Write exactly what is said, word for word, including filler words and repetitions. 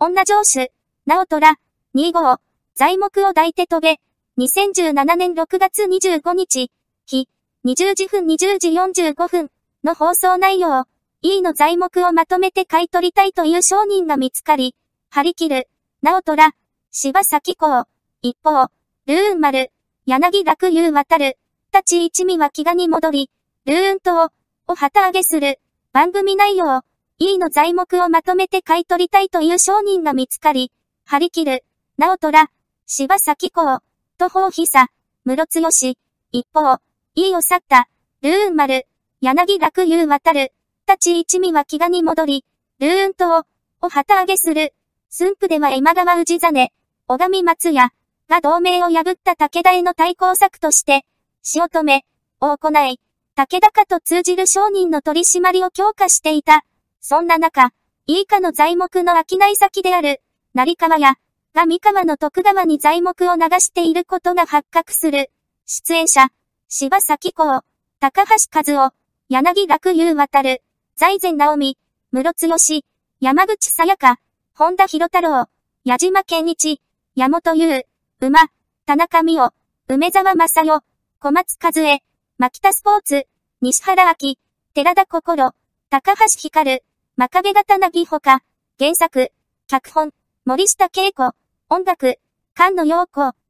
女城主、直虎、に号、材木を抱いて飛べ、にせんじゅうななねんろくがつにじゅうごにち、日、にじゅうじふんにじゅうじよんじゅうごふんの放送内容、E の材木をまとめて買い取りたいという商人が見つかり、張り切る、直虎、柴咲コウ、一方、ルーン丸、柳楽優渡る、立ち一味は飢餓に戻り、ルーン島を旗揚げする、番組内容、E の材木をまとめて買い取りたいという商人が見つかり、張り切る、直虎、柴咲コウ、途方久、室強し、一方、E を去った、ルーン丸、柳楽優渡る、立ち一味は飢餓に戻り、ルーン島を旗揚げする。駿府では今川氏真、小上松也が同盟を破った武田への対抗策として、塩止めを行い、武田家と通じる商人の取り締まりを強化していた。そんな中、E家の材木の商い先である、成川屋が三河の徳川に材木を流していることが発覚する。出演者、柴咲コウ、高橋和夫、柳楽優渡る、財前直美、室強、山口沙耶香、本田博太郎、矢島健一、矢本優、馬、田中美代、梅沢正代、小松和恵、牧田スポーツ、西原明、寺田心、高橋光、真壁形凪ほか、原作、脚本、森下恵子、音楽、菅野陽子、